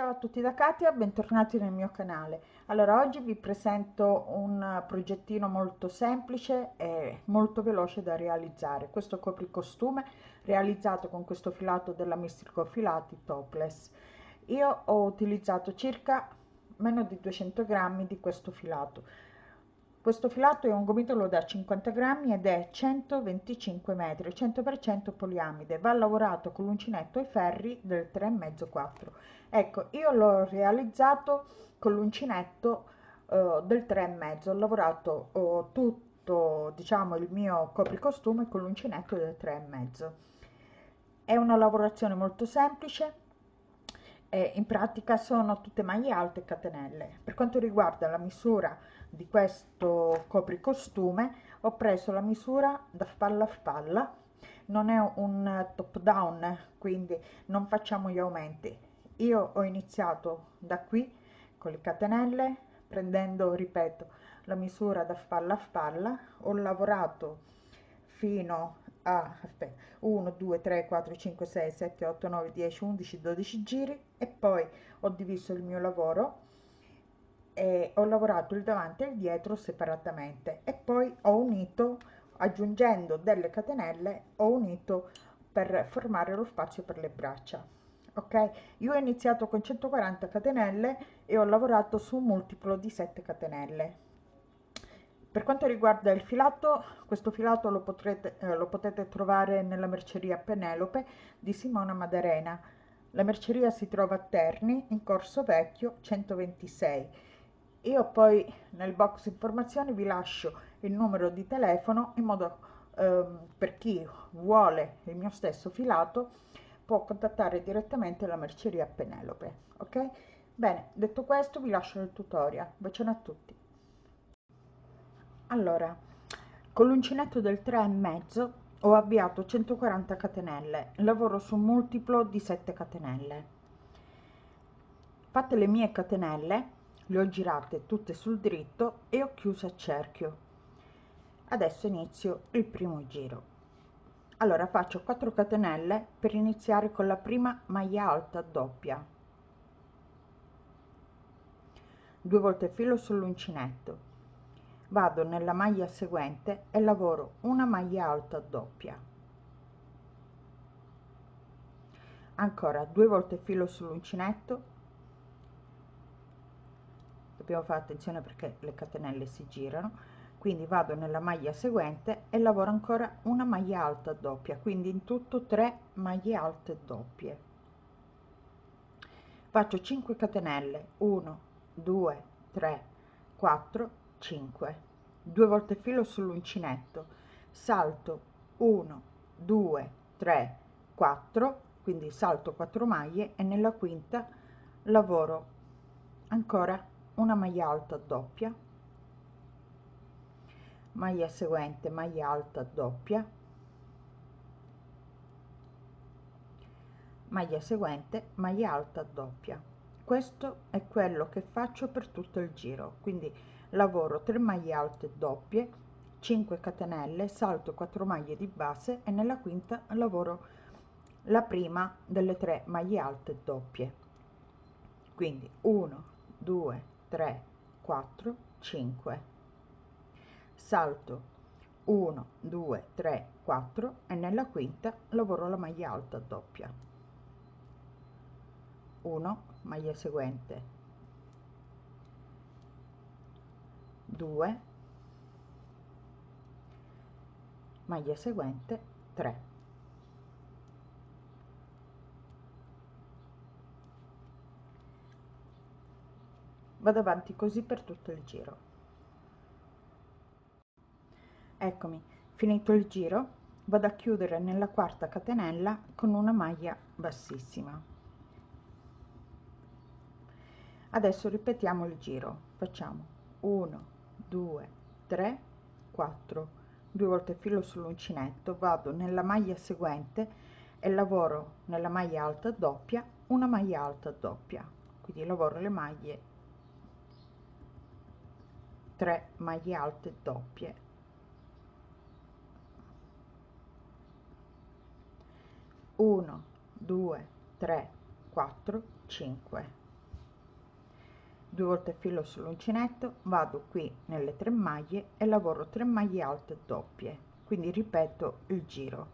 Ciao a tutti da Katia, bentornati nel mio canale. Allora, oggi vi presento un progettino molto semplice e molto veloce da realizzare. Questo copricostume realizzato con questo filato della Mistrico Filati Topless. Io ho utilizzato circa meno di 200 grammi di questo filato. Questo filato è un gomitolo da 50 grammi ed è 125 metri, 100% poliamide. Va lavorato con l'uncinetto ai ferri del 3,5-4. Ecco, io l'ho realizzato con l'uncinetto del 3,5. Ho lavorato tutto, diciamo, il mio copricostume con l'uncinetto del 3,5. È una lavorazione molto semplice e in pratica sono tutte maglie alte e catenelle. Per quanto riguarda la misura di questo copricostume, ho preso la misura da spalla a spalla. Non è un top down, quindi non facciamo gli aumenti. Io ho iniziato da qui con le catenelle, prendendo, ripeto, la misura da spalla a spalla. Ho lavorato fino a 1 2 3 4 5 6 7 8 9 10 11 12 giri e poi ho diviso il mio lavoro e ho lavorato il davanti e il dietro separatamente e poi ho unito, aggiungendo delle catenelle, ho unito per formare lo spazio per le braccia. Ok, io ho iniziato con 140 catenelle e ho lavorato su un multiplo di 7 catenelle. Per quanto riguarda il filato, questo filato lo potete trovare nella merceria Penelope di Simona Madarena. La merceria si trova a Terni, in Corso Vecchio 126. Io poi nel box informazioni vi lascio il numero di telefono in modo per chi vuole il mio stesso filato può contattare direttamente la merceria Penelope. Ok? Bene, detto questo vi lascio il tutorial. Bacione a tutti. Allora, con l'uncinetto del 3,5 ho avviato 140 catenelle, lavoro su un multiplo di 7 catenelle. Fatte le mie catenelle, le ho girate tutte sul dritto e ho chiuso a cerchio. Adesso inizio il primo giro. Allora faccio 4 catenelle per iniziare con la prima maglia alta doppia. 2 volte filo sull'uncinetto. Vado nella maglia seguente e lavoro una maglia alta doppia. Ancora 2 volte filo sull'uncinetto. Dobbiamo fare attenzione perché le catenelle si girano, quindi vado nella maglia seguente e lavoro ancora una maglia alta doppia, quindi in tutto 3 maglie alte doppie. Faccio 5 catenelle, 1 2 3 4 5, 2 volte filo sull'uncinetto, salto 1 2 3 4, quindi salto 4 maglie e nella quinta lavoro ancora una maglia alta doppia, maglia seguente, maglia alta doppia, maglia seguente, maglia alta doppia. Questo è quello che faccio per tutto il giro, quindi lavoro 3 maglie alte doppie, 5 catenelle, salto 4 maglie di base e nella quinta lavoro la prima delle 3 maglie alte doppie, quindi 1 2 3 4 5, salto 1 2 3 4 e nella quinta lavoro la maglia alta doppia, 1 maglia seguente, 2 maglia seguente, 3. Vado avanti così per tutto il giro. Eccomi, finito il giro, vado a chiudere nella quarta catenella con una maglia bassissima. Adesso ripetiamo il giro, facciamo 1 2 3 4, 2 volte filo sull'uncinetto, vado nella maglia seguente e lavoro nella maglia alta doppia una maglia alta doppia, quindi lavoro le maglie 3 maglie alte doppie, 1 2 3 4 5, 2 volte filo sull'uncinetto, vado qui nelle 3 maglie e lavoro 3 maglie alte doppie, quindi ripeto il giro.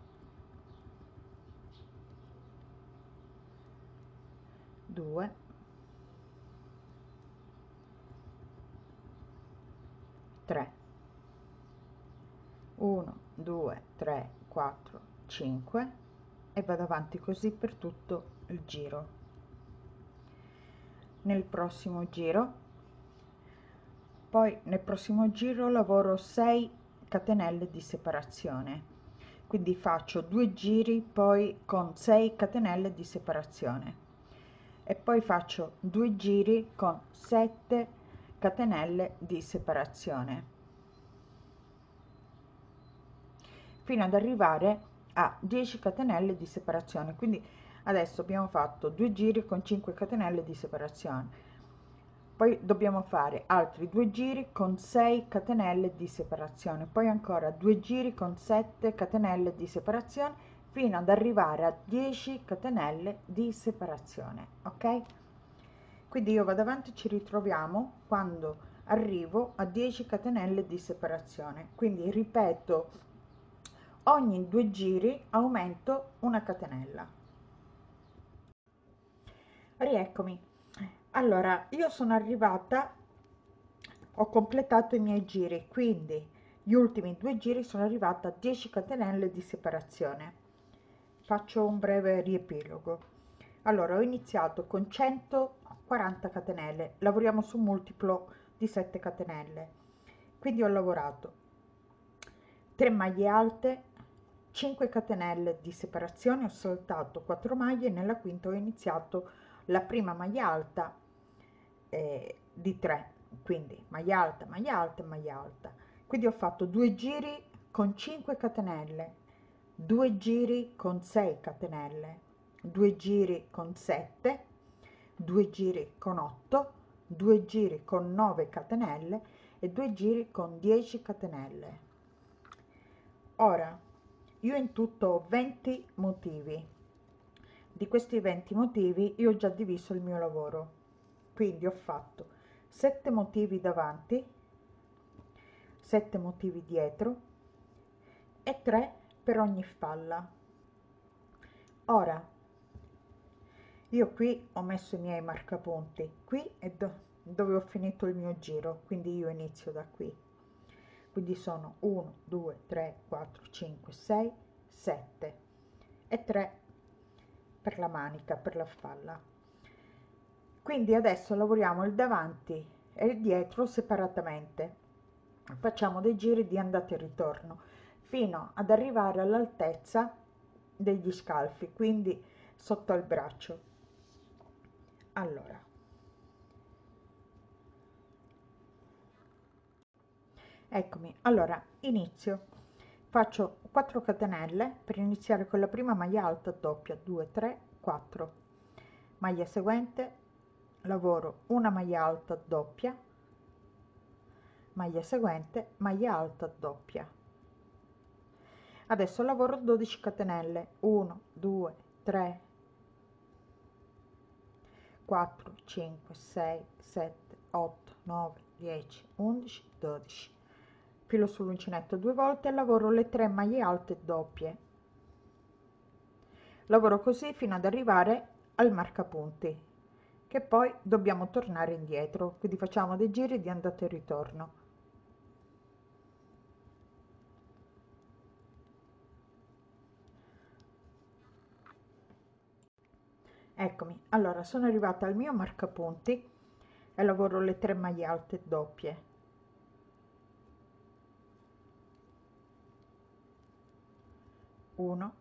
2, 3, 1, 2, 3, 4, 5 e vado avanti così per tutto il giro. Nel prossimo giro lavoro 6 catenelle di separazione, quindi faccio 2 giri poi con 6 catenelle di separazione e poi faccio 2 giri con 7 catenelle di separazione fino ad arrivare a 10 catenelle di separazione. Quindi adesso abbiamo fatto 2 giri con 5 catenelle di separazione, poi dobbiamo fare altri 2 giri con 6 catenelle di separazione, poi ancora 2 giri con 7 catenelle di separazione fino ad arrivare a 10 catenelle di separazione. Ok, quindi io vado avanti, ci ritroviamo quando arrivo a 10 catenelle di separazione, quindi ripeto ogni 2 giri, aumento una catenella. Rieccomi. Allora, io sono arrivata, ho completato i miei giri, quindi gli ultimi 2 giri sono arrivata a 10 catenelle di separazione. Faccio un breve riepilogo. Allora, ho iniziato con 140 catenelle, lavoriamo su un multiplo di 7 catenelle, quindi ho lavorato 3 maglie alte, 5 catenelle di separazione, ho saltato 4 maglie, nella quinta ho iniziato la prima maglia alta di 3, quindi maglia alta, maglia alta e maglia alta, quindi ho fatto 2 giri con 5 catenelle, 2 giri con 6 catenelle, 2 giri con 7, 2 giri con 8, 2 giri con 9 catenelle e 2 giri con 10 catenelle. Ora io in tutto ho 20 motivi. Di questi 20 motivi io ho già diviso il mio lavoro, quindi ho fatto 7 motivi davanti, 7 motivi dietro e 3 per ogni spalla. Ora io qui ho messo i miei marcapunti, qui è dove ho finito il mio giro, quindi io inizio da qui, quindi sono 1 2 3 4 5 6 7 e 3 per la manica, per la spalla. Quindi adesso lavoriamo il davanti e il dietro separatamente, facciamo dei giri di andata e ritorno fino ad arrivare all'altezza degli scalfi, quindi sotto al braccio. Allora, eccomi, allora inizio, faccio 4 catenelle per iniziare con la prima maglia alta doppia, 2 3 4, maglia seguente, lavoro una maglia alta doppia, maglia seguente, maglia alta doppia. Adesso lavoro 12 catenelle, 1 2 3 4 5 6 7 8 9 10 11 12, filo sull'uncinetto 2 volte e lavoro le 3 maglie alte doppie. Lavoro così fino ad arrivare al marcapunti, che poi dobbiamo tornare indietro, quindi facciamo dei giri di andata e ritorno. Eccomi, allora sono arrivata al mio marcapunti e lavoro le 3 maglie alte doppie. 1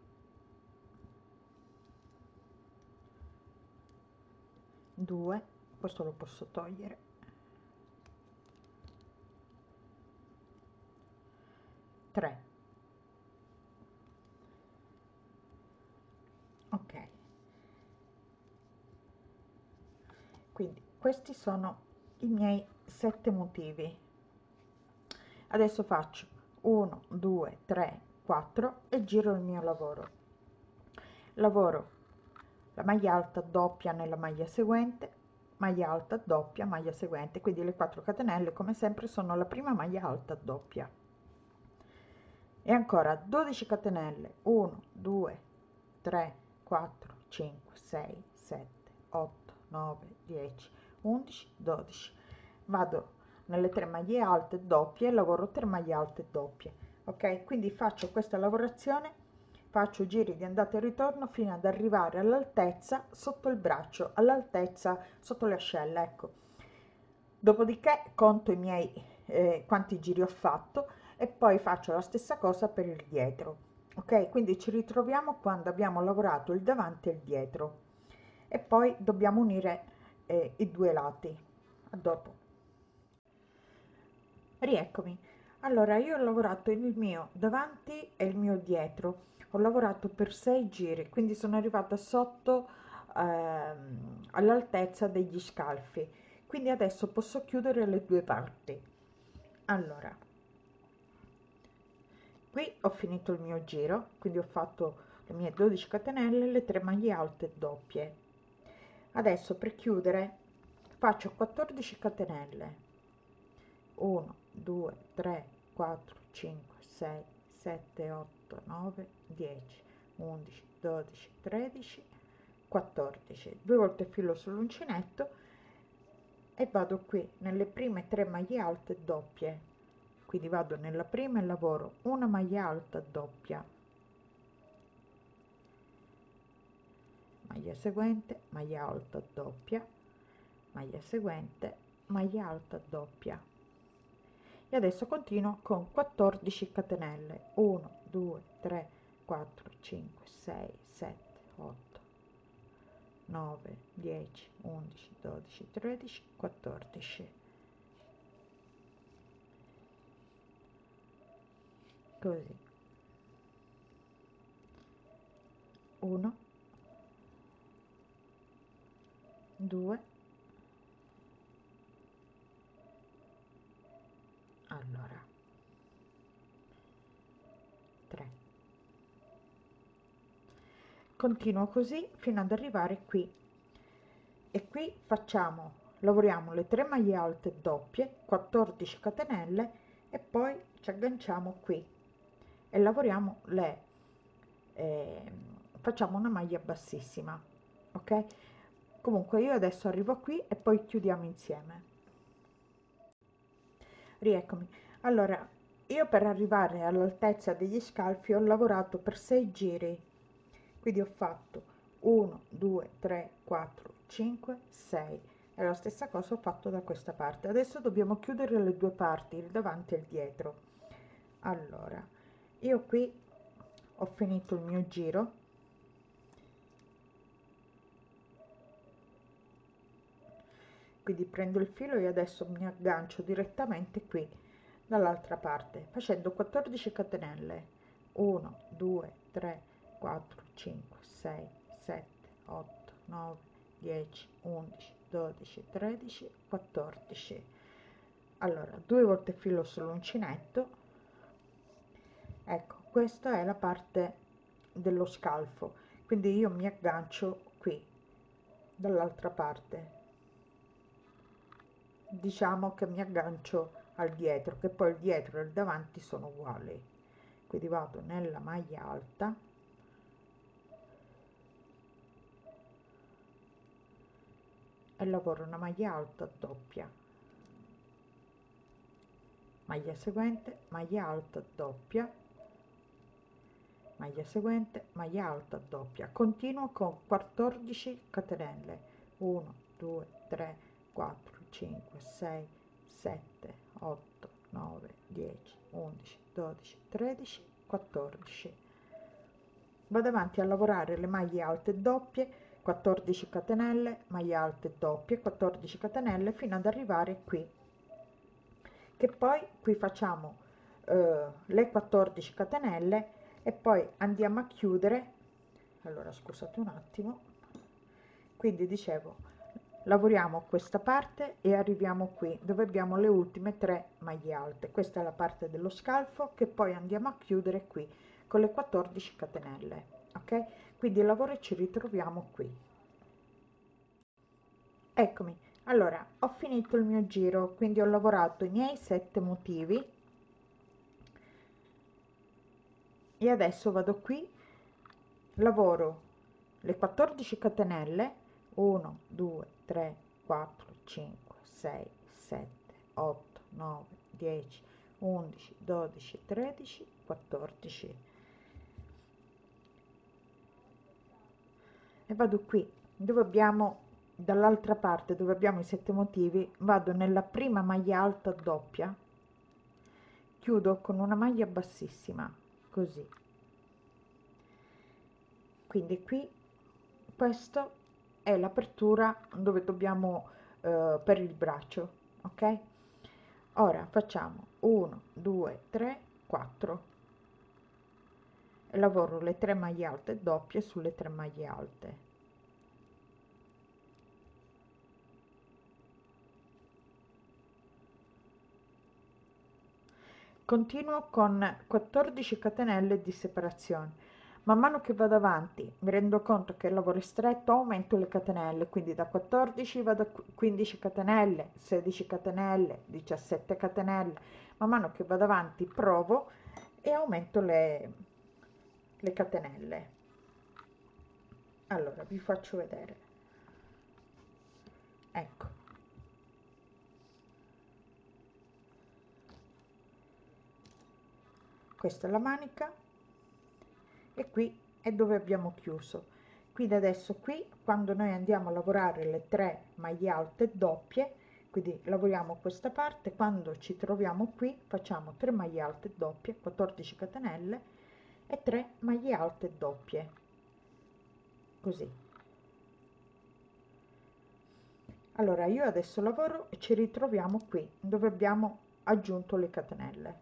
2, questo lo posso togliere, 3, ok, quindi questi sono i miei 7 motivi. Adesso faccio 1 2 3 4 e giro il mio lavoro. Lavoro la maglia alta doppia nella maglia seguente, maglia alta doppia, maglia seguente, quindi le 4 catenelle come sempre sono la prima maglia alta doppia. E ancora 12 catenelle, 1 2 3 4 5 6 7 8 9 10 11 12. Vado nelle 3 maglie alte doppie e lavoro 3 maglie alte doppie. Ok, quindi faccio questa lavorazione, faccio giri di andata e ritorno fino ad arrivare all'altezza sotto il braccio, all'altezza sotto le ascelle, ecco. Dopodiché conto i miei quanti giri ho fatto e poi faccio la stessa cosa per il dietro. Ok, quindi ci ritroviamo quando abbiamo lavorato il davanti e il dietro e poi dobbiamo unire i due lati. A dopo. Rieccomi. Allora, io ho lavorato il mio davanti e il mio dietro. Ho lavorato per 6 giri, quindi sono arrivata sotto all'altezza degli scalfi. Quindi adesso posso chiudere le due parti. Allora, qui ho finito il mio giro, quindi ho fatto le mie 12 catenelle, le 3 maglie alte doppie. Adesso per chiudere faccio 14 catenelle, 1 2 3 4 5 6 7 8 9 10 11 12 13 14, due volte filo sull'uncinetto e vado qui nelle prime 3 maglie alte doppie, quindi vado nella prima e lavoro una maglia alta doppia, maglia seguente, maglia alta doppia, maglia seguente, maglia alta doppia. E adesso continuo con 14 catenelle, 1 2 3 4 5 6 7 8 9 10 11 12 13 14, così, 1 2, allora 3, continuo così fino ad arrivare qui e qui facciamo, lavoriamo le 3 maglie alte doppie, 14 catenelle e poi ci agganciamo qui e lavoriamo facciamo una maglia bassissima. Ok, comunque io adesso arrivo qui e poi chiudiamo insieme. Rieccomi. Allora, io per arrivare all'altezza degli scalfi ho lavorato per 6 giri, quindi ho fatto 1 2 3 4 5 6 e la stessa cosa ho fatto da questa parte. Adesso dobbiamo chiudere le due parti, il davanti e il dietro. Allora, io qui ho finito il mio giro, quindi prendo il filo e adesso mi aggancio direttamente qui dall'altra parte facendo 14 catenelle, 1 2 3 4 5 6 7 8 9 10 11 12 13 14. Allora, due volte filo sull'uncinetto, ecco, questa è la parte dello scalfo, quindi io mi aggancio qui dall'altra parte, diciamo che mi aggancio al dietro, che poi il dietro e il davanti sono uguali, quindi vado nella maglia alta e lavoro una maglia alta doppia, maglia seguente, maglia alta doppia, maglia seguente, maglia alta doppia, continuo con 14 catenelle, 1 2 3 4 5 6 7 8 9 10 11 12 13 14. Vado avanti a lavorare le maglie alte doppie, 14 catenelle, maglie alte doppie, 14 catenelle fino ad arrivare qui, che poi qui facciamo le 14 catenelle e poi andiamo a chiudere. Allora scusate un attimo, quindi dicevo lavoriamo questa parte e arriviamo qui dove abbiamo le ultime 3 maglie alte, questa è la parte dello scalfo che poi andiamo a chiudere qui con le 14 catenelle. Ok, quindi il lavoro e ci ritroviamo qui. Eccomi, Allora, ho finito il mio giro, quindi ho lavorato i miei 7 motivi e adesso vado qui, lavoro le 14 catenelle, 1 2 3 4 5 6 7 8 9 10 11 12 13 14 e vado qui dove abbiamo, dall'altra parte dove abbiamo i 7 motivi, vado nella prima maglia alta doppia, chiudo con una maglia bassissima così, quindi qui questo è l'apertura dove dobbiamo per il braccio, ok? Ora facciamo 1 2 3 4 e lavoro le 3 maglie alte doppie sulle 3 maglie alte. Continuo con 14 catenelle di separazione. Man mano che vado avanti mi rendo conto che il lavoro è stretto, aumento le catenelle, quindi da 14 vado a 15 catenelle, 16 catenelle, 17 catenelle. Man mano che vado avanti provo e aumento le catenelle. Allora vi faccio vedere. Ecco, questa è la manica e qui è dove abbiamo chiuso. Quindi adesso qui, quando noi andiamo a lavorare le 3 maglie alte doppie, quindi lavoriamo questa parte, quando ci troviamo qui facciamo 3 maglie alte doppie, 14 catenelle e 3 maglie alte doppie, così. Allora io adesso lavoro e ci ritroviamo qui dove abbiamo aggiunto le catenelle.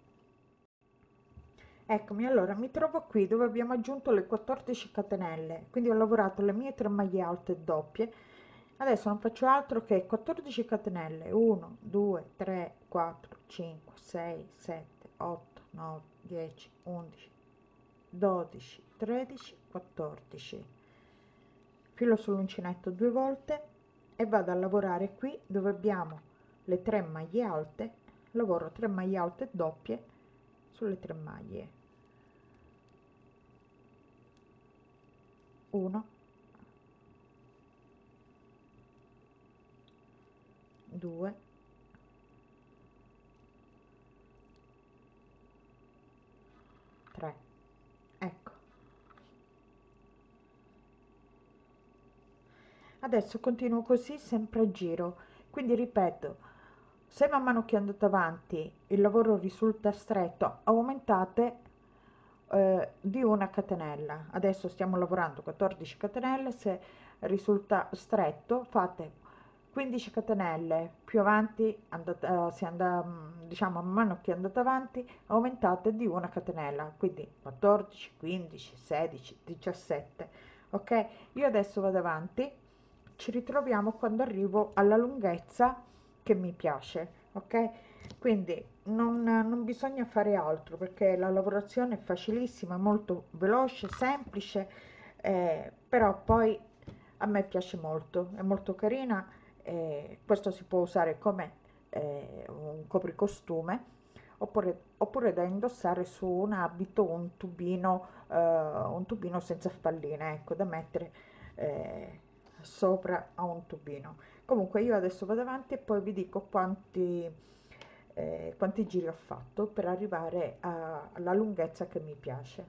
Eccomi, allora mi trovo qui dove abbiamo aggiunto le 14 catenelle, quindi ho lavorato le mie 3 maglie alte doppie. Adesso non faccio altro che 14 catenelle, 1 2 3 4 5 6 7 8 9 10 11 12 13 14, filo sull'uncinetto 2 volte e vado a lavorare qui dove abbiamo le 3 maglie alte, lavoro 3 maglie alte doppie sulle 3 maglie, 1 2 3, ecco. Adesso continuo così sempre a giro, quindi ripeto, se man mano che andate avanti il lavoro risulta stretto, aumentate di una catenella. Adesso stiamo lavorando 14 catenelle, se risulta stretto fate 15 catenelle, più avanti andate, diciamo man mano che andate avanti aumentate di una catenella, quindi 14, 15, 16, 17, ok? Io adesso vado avanti, ci ritroviamo quando arrivo alla lunghezza che mi piace, ok? Quindi non bisogna fare altro perché la lavorazione è facilissima, è molto veloce, semplice, però poi a me piace molto, è molto carina, questo si può usare come un copricostume oppure da indossare su un abito, un tubino senza spalline, ecco, da mettere sopra a un tubino. Comunque io adesso vado avanti e poi vi dico quanti giri ho fatto per arrivare alla lunghezza che mi piace.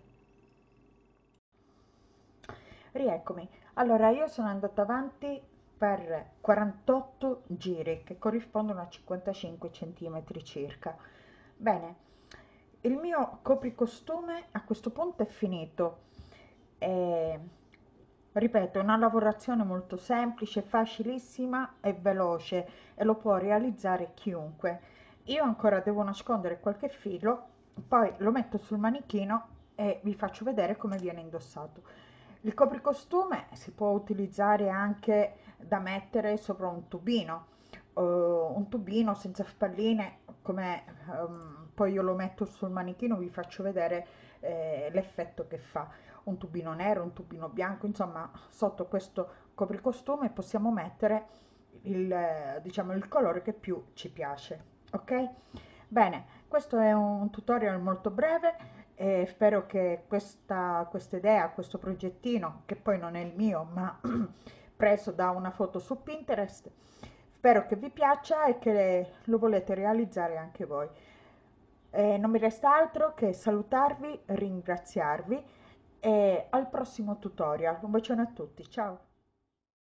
Rieccomi. Allora io sono andata avanti per 48 giri che corrispondono a 55 centimetri circa. Bene, il mio copricostume a questo punto è finito. Eh, Ripeto, è una lavorazione molto semplice, facilissima e veloce e lo può realizzare chiunque. Io ancora devo nascondere qualche filo, poi lo metto sul manichino e vi faccio vedere come viene indossato. Il copricostume si può utilizzare anche da mettere sopra un tubino senza spalline, come poi io lo metto sul manichino, vi faccio vedere l'effetto che fa. Un tubino nero, un tubino bianco, insomma, sotto questo copricostume possiamo mettere diciamo, il colore che più ci piace. Ok? Bene, questo è un tutorial molto breve e spero che questa idea, questo progettino, che poi non è il mio, ma preso da una foto su Pinterest, spero che vi piaccia e che lo volete realizzare anche voi. Non mi resta altro che salutarvi, ringraziarvi e al prossimo tutorial. Un bacione a tutti, ciao!